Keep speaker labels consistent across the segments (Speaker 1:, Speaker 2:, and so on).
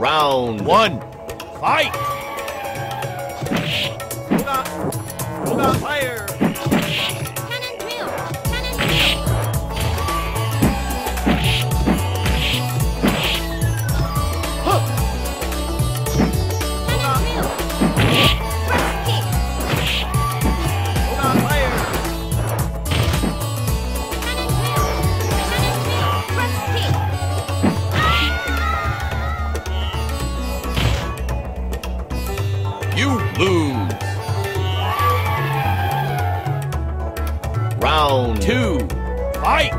Speaker 1: Round one. Fight.
Speaker 2: Fire.
Speaker 3: Cannon drill. Cannon drill. Cannon drill. First kick.
Speaker 2: Fire.
Speaker 3: Cannon drill. Cannon drill. First kick.
Speaker 1: You lose. Round two. Fight.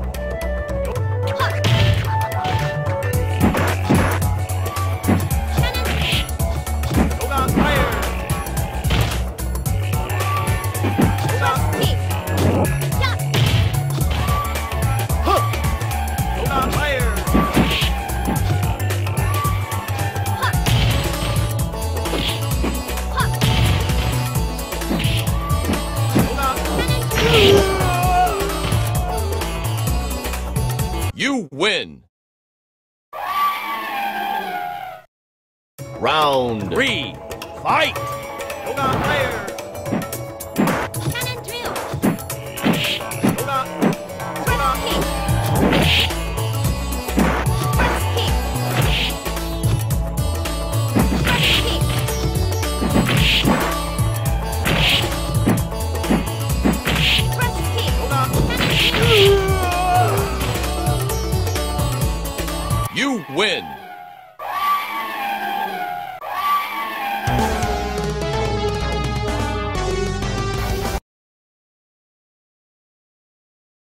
Speaker 2: Fire.
Speaker 3: Kick. Jump.
Speaker 2: Fire.
Speaker 1: You win. Round three. Fight.
Speaker 2: Fire.
Speaker 3: Cannon drill. First kick. First kick. First kick. Cannon drill.
Speaker 1: You win.